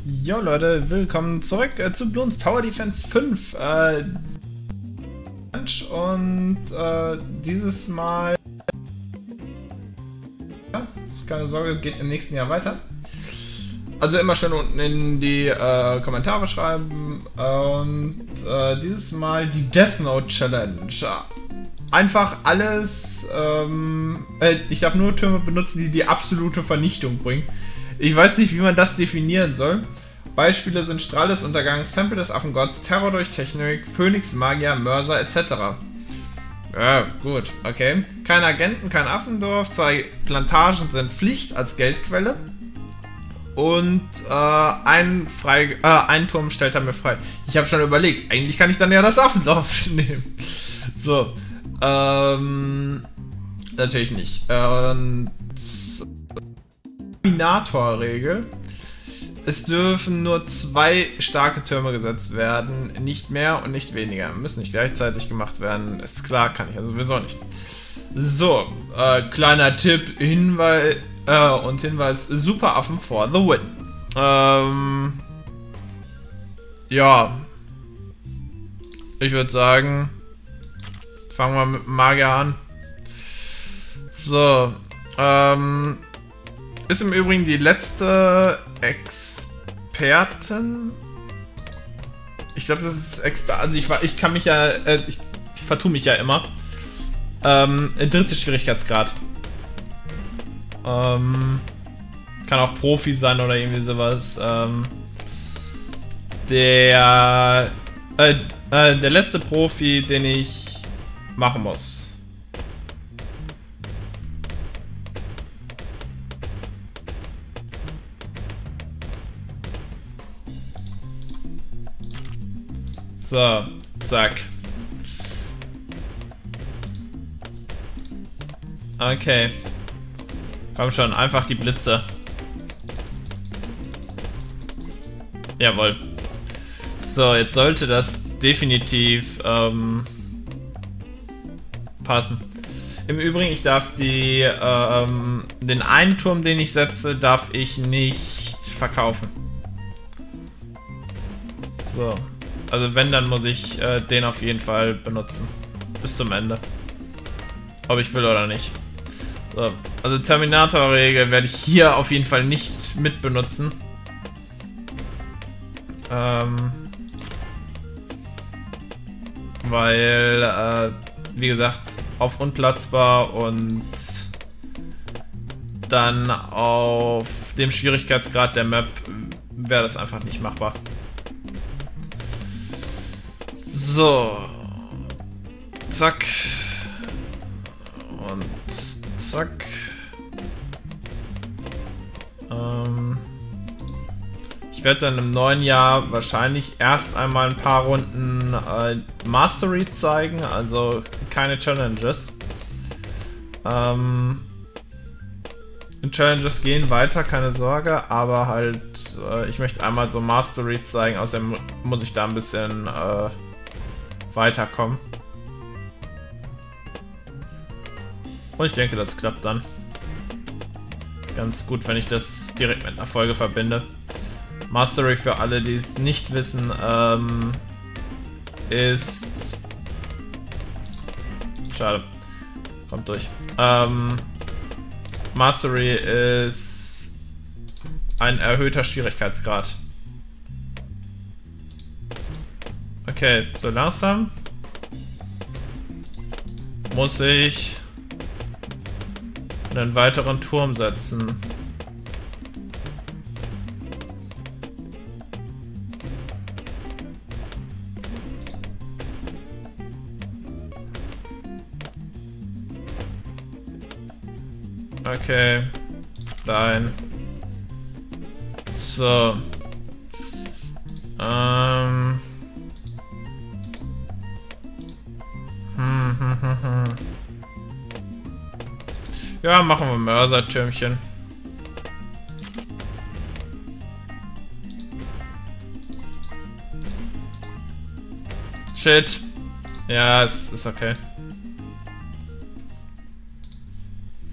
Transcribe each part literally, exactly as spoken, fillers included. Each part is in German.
Jo Leute, willkommen zurück äh, zu Bloons Tower Defense fünf. Äh, und äh, dieses Mal, ja, keine Sorge, geht im nächsten Jahr weiter. Also immer schön unten in die äh, Kommentare schreiben. Und äh, dieses Mal die Death Note Challenge. Einfach alles, ähm, äh, ich darf nur Türme benutzen, die die absolute Vernichtung bringen. Ich weiß nicht, wie man das definieren soll. Beispiele sind Strahl des Untergangs, Tempel des Affengotts, Terror durch Technik, Phönix, Magier, Mörser et cetera. Ja, gut, okay. Keine Agenten, kein Affendorf, zwei Plantagen sind Pflicht als Geldquelle. Und äh, ein, frei, äh, ein Turm stellt er mir frei. Ich habe schon überlegt, eigentlich kann ich dann ja das Affendorf nehmen. So, ähm, natürlich nicht. Und Terminator-Regel. Es dürfen nur zwei starke Türme gesetzt werden, nicht mehr und nicht weniger. Müssen nicht gleichzeitig gemacht werden, ist klar, kann ich ja sowieso nicht. So, äh, kleiner Tipp, Hinweis äh, und Hinweis, Superaffen for the win. Ähm, ja, ich würde sagen, fangen wir mit dem Magier an. So, ähm, ist im Übrigen die letzte Experten. Ich glaube, das ist Exper. Also ich war, ich kann mich ja, äh, ich vertue mich ja immer. Ähm, dritte Schwierigkeitsgrad. Ähm, kann auch Profi sein oder irgendwie sowas. Ähm, der, äh, äh, der letzte Profi, den ich machen muss. So, zack. Okay. Komm schon, einfach die Blitze. Jawohl. So, jetzt sollte das definitiv ähm, passen. Im Übrigen, ich darf die ähm, den einen Turm, den ich setze, darf ich nicht verkaufen. So. Also wenn, dann muss ich äh, den auf jeden Fall benutzen. Bis zum Ende. Ob ich will oder nicht. So. Also Terminator-Regel werde ich hier auf jeden Fall nicht mit benutzen. Ähm, weil, äh, wie gesagt, auf unplatzbar und dann auf dem Schwierigkeitsgrad der Map wäre das einfach nicht machbar. So. Zack. Und zack. Ähm ich werde dann im neuen Jahr wahrscheinlich erst einmal ein paar Runden äh, Mastery zeigen, also keine Challenges. Ähm Challenges gehen weiter, keine Sorge, aber halt, äh, ich möchte einmal so Mastery zeigen, außerdem muss ich da ein bisschen äh, weiterkommen. Und ich denke, das klappt dann ganz gut, wenn ich das direkt mit einer Folge verbinde. Mastery, für alle, die es nicht wissen, ähm, ist... Schade. Kommt durch. Ähm, Mastery ist ein erhöhter Schwierigkeitsgrad. Okay, so langsam muss ich einen weiteren Turm setzen. Okay, dahin. So. Ähm. Hm, hm, hm, hm. Ja, machen wir Mörsertürmchen. Shit. Ja, es ist okay.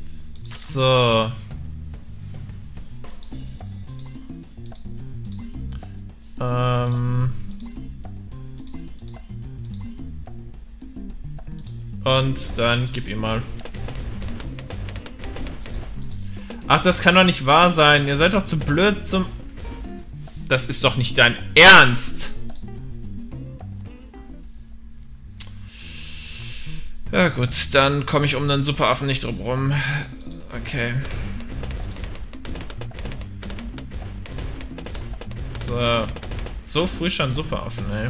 So. Ähm Und dann gib ihm mal. Ach, das kann doch nicht wahr sein. Ihr seid doch zu blöd zum... Das ist doch nicht dein Ernst. Ja gut, dann komme ich um den Superaffen nicht drum rum. Okay. So. So früh schon Superaffen, ey.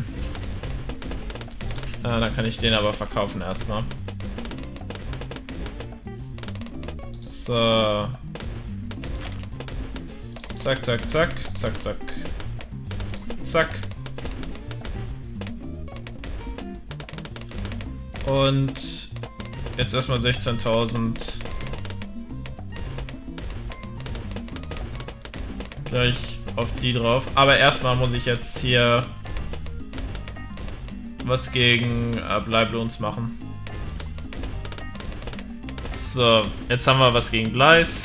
Ah, dann kann ich den aber verkaufen erstmal. So. Zack, zack, zack, zack, zack. Zack. Und jetzt erstmal sechzehntausend. Gleich auf die drauf. Aber erstmal muss ich jetzt hier was gegen äh, Bleiblons machen. So, jetzt haben wir was gegen Bleis.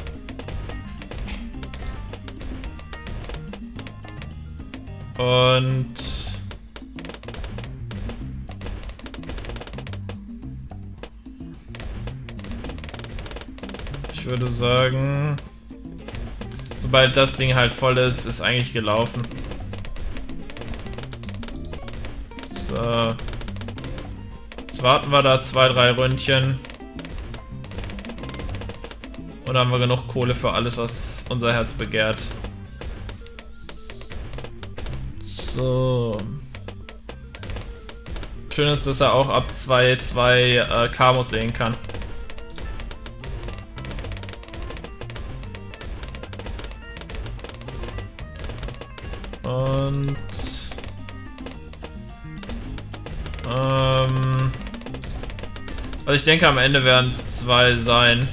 Und ich würde sagen, sobald das Ding halt voll ist, ist eigentlich gelaufen. So. Jetzt warten wir da zwei, drei Ründchen. Und dann haben wir genug Kohle für alles, was unser Herz begehrt. So. Schön ist, dass er auch ab zwei Komma zwei äh, Kamos sehen kann. Und ähm, also ich denke, am Ende werden es zwei sein.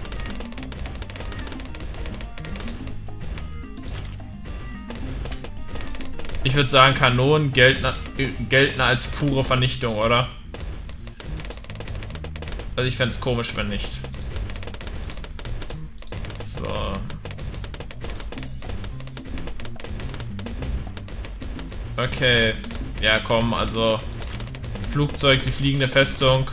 Ich würde sagen, Kanonen gelten, gelten als pure Vernichtung, oder? Also ich fände es komisch, wenn nicht. So. Okay. Ja, komm, also Flugzeug, die fliegende Festung.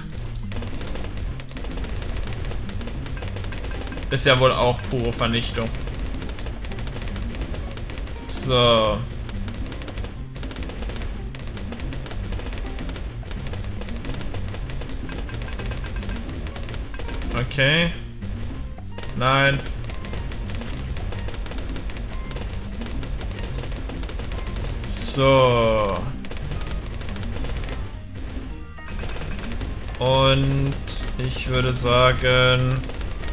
Ist ja wohl auch pure Vernichtung. So. Okay. Nein. So. Und ich würde sagen,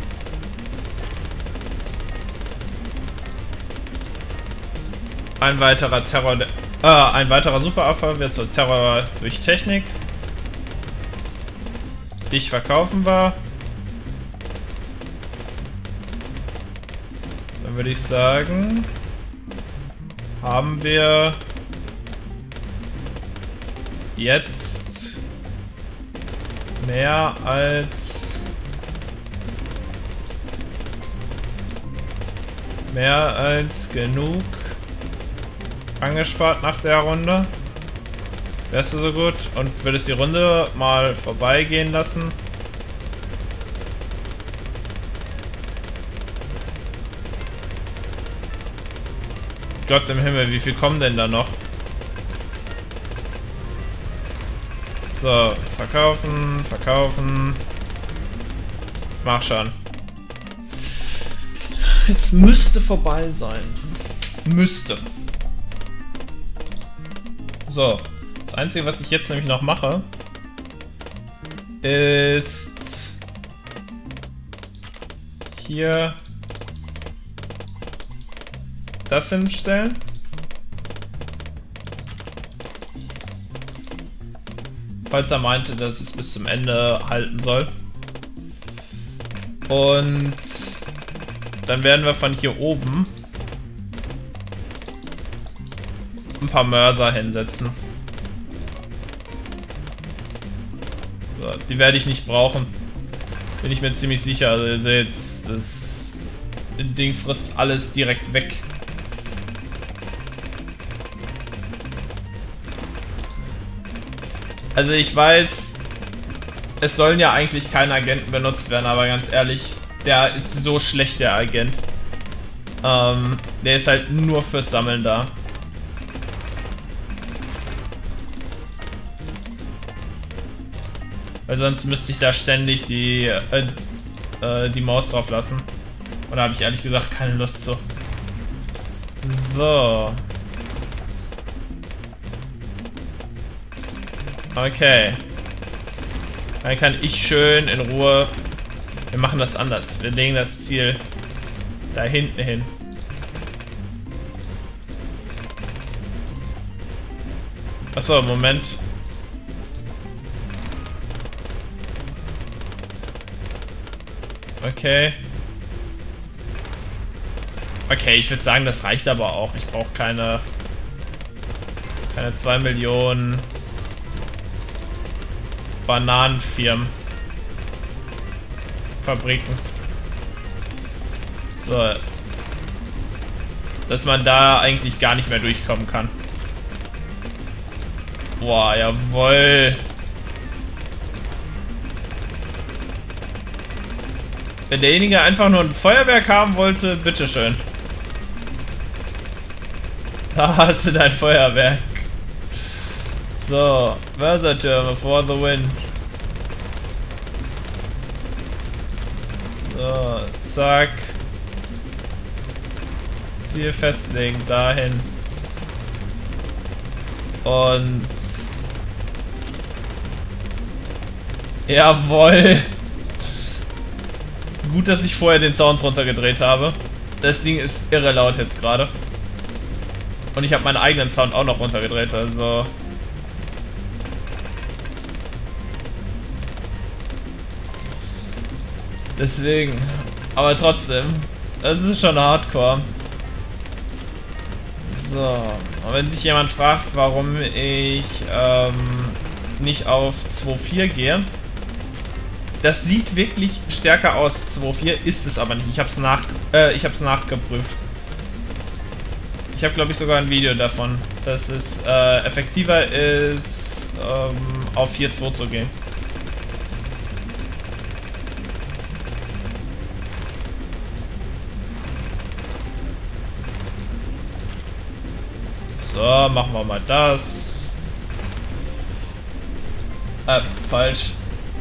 ein weiterer Terror, äh, ein weiterer Superaffe wird zur Terror durch Technik. Ich verkaufen wir. Dann würde ich sagen, haben wir jetzt mehr als mehr als genug angespart nach der Runde. Wärst du so gut und würdest die Runde mal vorbeigehen lassen? Gott im Himmel, wie viel kommen denn da noch? So, verkaufen, verkaufen. Mach schon. Jetzt müsste vorbei sein. Müsste. So, das Einzige, was ich jetzt nämlich noch mache, ist hier das hinstellen. Falls er meinte, dass es bis zum Ende halten soll. Und dann werden wir von hier oben ein paar Mörser hinsetzen. So, die werde ich nicht brauchen. Bin ich mir ziemlich sicher. Also ihr seht, das Ding frisst alles direkt weg. Also ich weiß, es sollen ja eigentlich keine Agenten benutzt werden, aber ganz ehrlich, der ist so schlecht, der Agent. Ähm, der ist halt nur fürs Sammeln da. Weil sonst müsste ich da ständig die, äh, äh, die Maus drauf lassen. Und da habe ich ehrlich gesagt keine Lust zu. So. Okay. Dann kann ich schön in Ruhe... Wir machen das anders. Wir legen das Ziel da hinten hin. Achso, Moment. Okay. Okay, ich würde sagen, das reicht aber auch. Ich brauche keine... Keine zwei Millionen... Bananenfirmen. Fabriken. So. Dass man da eigentlich gar nicht mehr durchkommen kann. Boah, jawohl. Wenn derjenige einfach nur ein Feuerwerk haben wollte, bitteschön. Da hast du dein Feuerwerk. So, Mörsertürme for the win. So, zack. Ziel festlegen, dahin. Und... Jawohl. Gut, dass ich vorher den Sound runtergedreht habe. Das Ding ist irre laut jetzt gerade. Und ich habe meinen eigenen Sound auch noch runtergedreht, also... Deswegen. Aber trotzdem. Das ist schon hardcore. So. Und wenn sich jemand fragt, warum ich ähm, nicht auf zwei Punkt vier gehe. Das sieht wirklich stärker aus, zwei Punkt vier, ist es aber nicht. Ich habe es nach, äh, ich hab's nachgeprüft. Ich habe, glaube ich, sogar ein Video davon, dass es äh, effektiver ist, ähm, auf vier Punkt zwei zu gehen. So, machen wir mal das. Äh, falsch.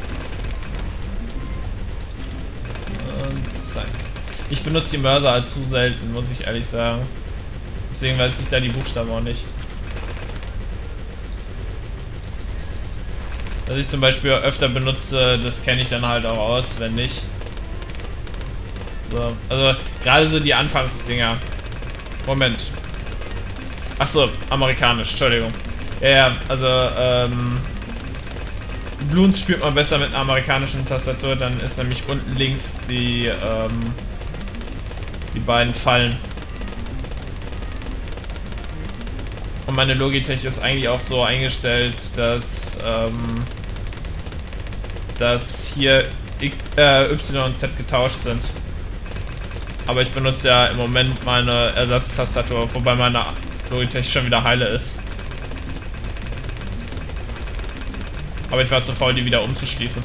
Und zack. Ich benutze die Mörser halt zu selten, muss ich ehrlich sagen. Deswegen weiß ich da die Buchstaben auch nicht. Dass ich zum Beispiel öfter benutze, das kenne ich dann halt auch auswendig. So, also gerade so die Anfangsdinger. Moment. Achso, amerikanisch, Entschuldigung. Ja, ja, also, ähm... Bloons spielt man besser mit einer amerikanischen Tastatur, dann ist nämlich unten links die, ähm... die beiden Fallen. Und meine Logitech ist eigentlich auch so eingestellt, dass, ähm... dass hier X, äh, Y und Z getauscht sind. Aber ich benutze ja im Moment meine Ersatztastatur, wobei meine Logitech schon wieder heile ist. Aber ich war zu faul, die wieder umzuschließen.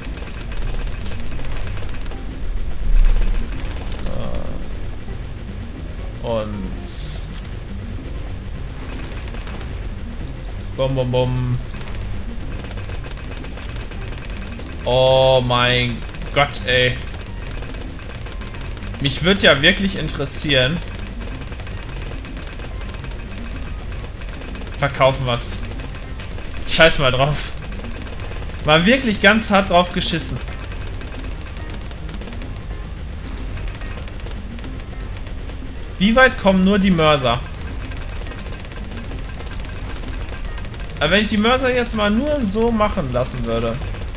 Und... Bum, bum, bum. Oh mein Gott, ey. Mich würde ja wirklich interessieren. Verkaufen was. Scheiß mal drauf. War wirklich ganz hart drauf geschissen. Wie weit kommen nur die Mörser? Aber wenn ich die Mörser jetzt mal nur so machen lassen würde.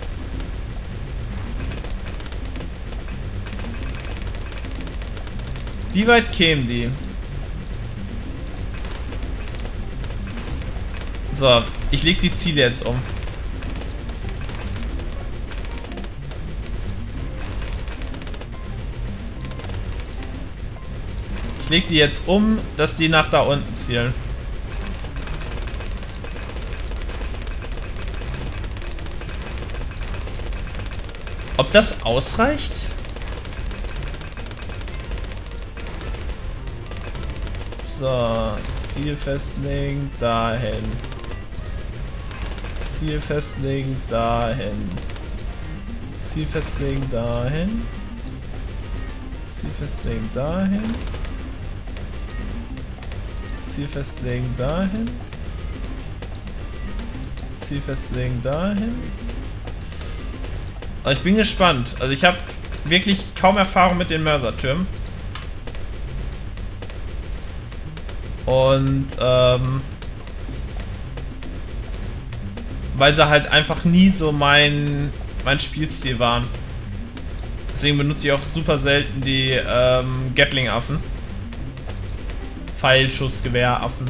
Wie weit kämen die? So, ich leg die Ziele jetzt um. Ich leg die jetzt um, dass die nach da unten zielen. Ob das ausreicht? So, Ziel festlegen, dahin. Ziel festlegen, dahin. Ziel festlegen, dahin. Ziel festlegen, dahin. Ziel festlegen, dahin. Ziel festlegen, dahin. Aber ich bin gespannt. Also ich habe wirklich kaum Erfahrung mit den Mörsertürmen. Und, ähm... weil sie halt einfach nie so mein, mein Spielstil waren. Deswegen benutze ich auch super selten die ähm, Gatling-Affen. Pfeilschussgewehr-Affen.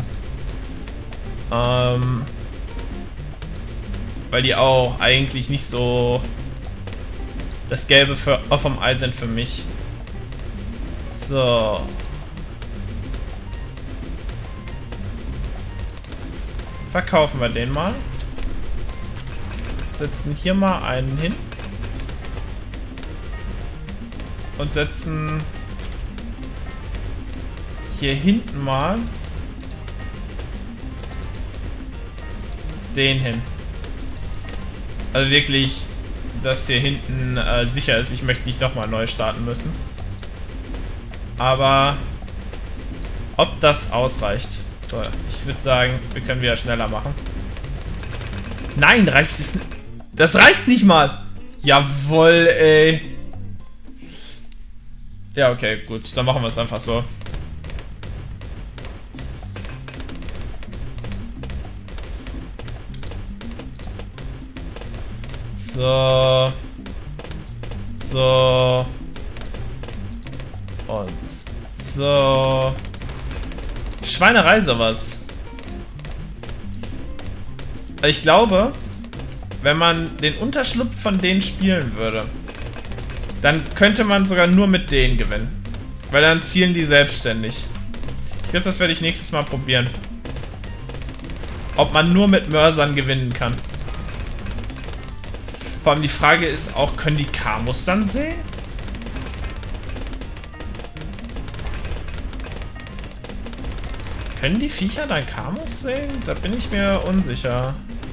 Ähm... Weil die auch eigentlich nicht so das Gelbe für, vom Ei sind für mich. So. Verkaufen wir den mal. Setzen hier mal einen hin. Und setzen hier hinten mal den hin. Also wirklich, dass hier hinten äh, sicher ist. Ich möchte nicht nochmal neu starten müssen. Aber ob das ausreicht? So, ich würde sagen, wir können wieder schneller machen. Nein, reicht es nicht. Das reicht nicht mal. Jawohl, ey. Ja, okay, gut. Dann machen wir es einfach so. So. So. Und so. Schweinerei sowas. Ich glaube, wenn man den Unterschlupf von denen spielen würde, dann könnte man sogar nur mit denen gewinnen. Weil dann zielen die selbstständig. Ich glaube, das werde ich nächstes Mal probieren. Ob man nur mit Mörsern gewinnen kann. Vor allem die Frage ist auch, können die Camus dann sehen? Können die Viecher dann Camus sehen? Da bin ich mir unsicher.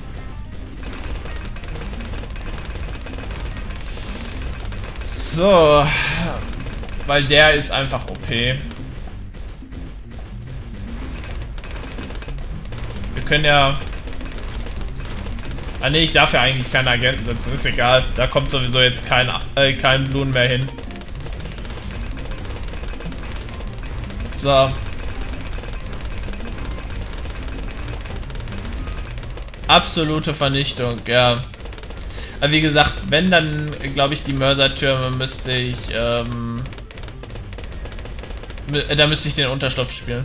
So. Weil der ist einfach O P. Wir können ja... Ah ne, ich darf ja eigentlich keine Agenten setzen. Ist egal. Da kommt sowieso jetzt kein, äh, kein Blumen mehr hin. So. Absolute Vernichtung, ja. Aber wie gesagt, wenn, dann glaube ich, die Mörsertürme müsste ich, ähm... Da müsste ich den Unterstoff spielen.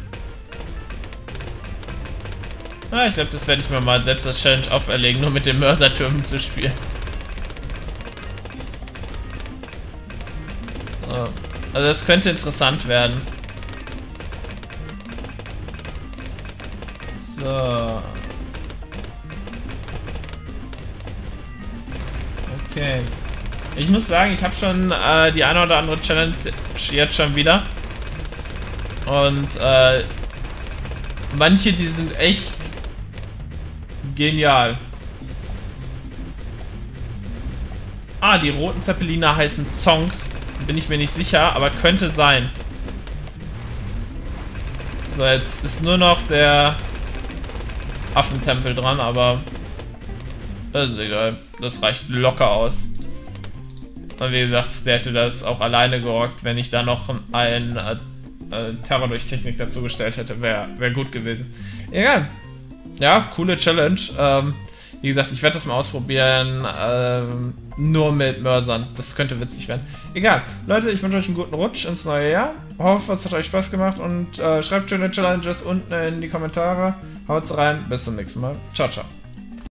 Ja, ich glaube, das werde ich mir mal selbst als Challenge auferlegen, nur mit den Mörsertürmen zu spielen. Also das könnte interessant werden. So. Okay. Ich muss sagen, ich habe schon äh, die eine oder andere Challenge jetzt schon wieder. Und äh, manche, die sind echt genial. Ah, die roten Zeppeliner heißen Zonks. Bin ich mir nicht sicher, aber könnte sein. So, jetzt ist nur noch der Affentempel dran, aber das ist egal. Das reicht locker aus. Und wie gesagt, der hätte das auch alleine gerockt, wenn ich da noch einen äh, äh, Terror durch Technik dazu gestellt hätte. Wäre wär gut gewesen. Egal. Ja, coole Challenge. Ähm, wie gesagt, ich werde das mal ausprobieren. Ähm, nur mit Mörsern. Das könnte witzig werden. Egal. Leute, ich wünsche euch einen guten Rutsch ins neue Jahr. Hoffe, es hat euch Spaß gemacht und äh, schreibt schöne Challenges unten in die Kommentare. Haut's rein. Bis zum nächsten Mal. Ciao, ciao.